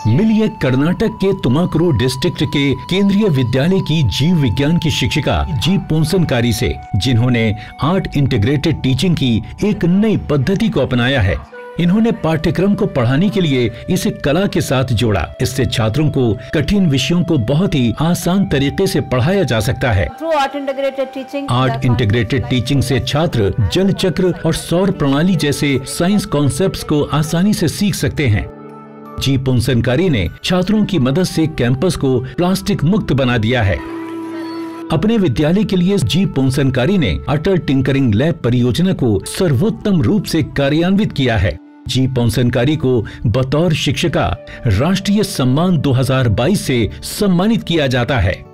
मिलिए कर्नाटक के तुमाकुरु डिस्ट्रिक्ट के केंद्रीय विद्यालय की जीव विज्ञान की शिक्षिका जी पोंसनकारी से, जिन्होंने आर्ट इंटीग्रेटेड टीचिंग की एक नई पद्धति को अपनाया है। इन्होंने पाठ्यक्रम को पढ़ाने के लिए इसे कला के साथ जोड़ा। इससे छात्रों को कठिन विषयों को बहुत ही आसान तरीके से पढ़ाया जा सकता है। आर्ट इंटीग्रेटेड टीचिंग से छात्र जल चक्र और सौर प्रणाली जैसे साइंस कॉन्सेप्ट्स को आसानी से सीख सकते हैं। जी पोंसनकारी ने छात्रों की मदद से कैंपस को प्लास्टिक मुक्त बना दिया है। अपने विद्यालय के लिए जी पोंसनकारी ने अटल टिंकरिंग लैब परियोजना को सर्वोत्तम रूप से कार्यान्वित किया है। जी पोंसनकारी को बतौर शिक्षिका राष्ट्रीय सम्मान 2022 से सम्मानित किया जाता है।